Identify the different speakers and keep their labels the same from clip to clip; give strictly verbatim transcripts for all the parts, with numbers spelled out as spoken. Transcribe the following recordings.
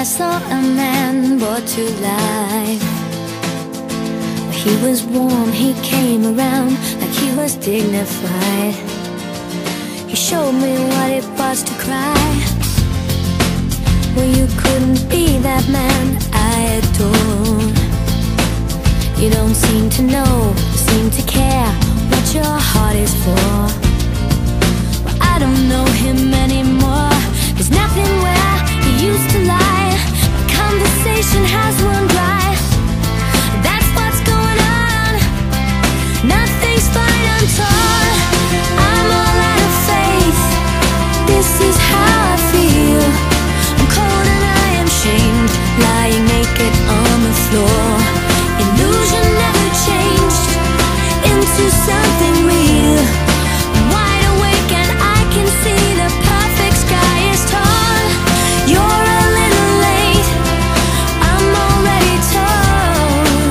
Speaker 1: I saw a man brought to life. He was warm, he came around like he was dignified. He showed me what it was to cry. Well, you couldn't be that man I adored. You don't seem to know, seem to care what your heart is for. Well, I don't know him anymore. There's nothing where he used to lie. My conversation has run dry. That's what's going on. Nothing's fine, I'm torn. I'm all out of faith. This is how I feel. I'm cold and I am shamed, lying naked on the floor. Illusion never changed into something real. I'm wide awake and I can see the perfect sky is torn. You're a little late, I'm already torn.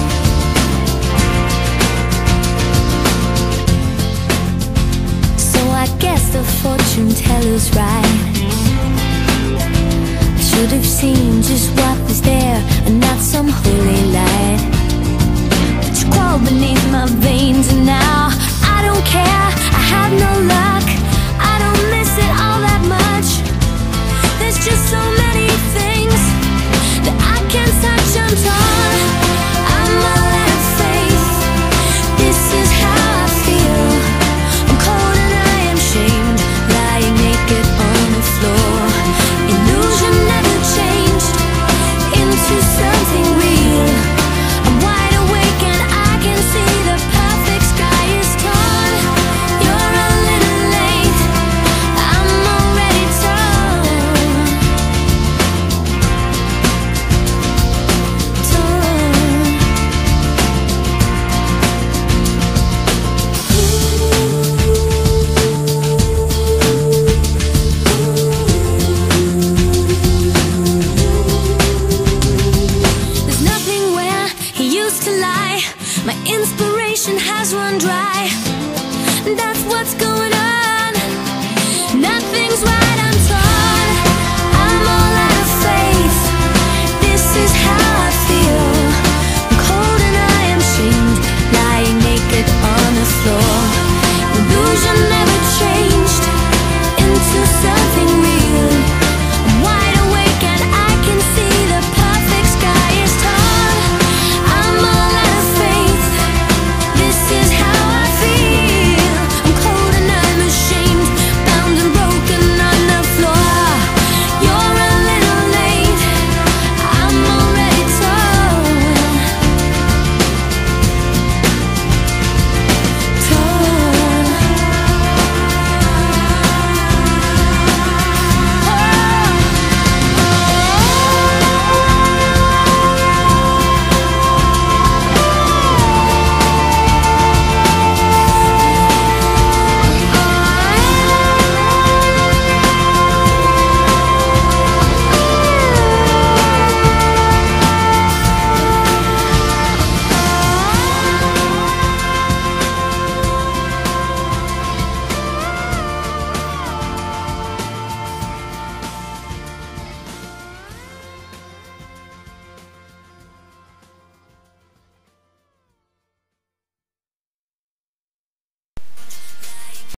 Speaker 1: So I guess the fortune teller's right. I should have seen just what was there and not some holy light. But you crawled beneath my veins and now I don't care, I have no love.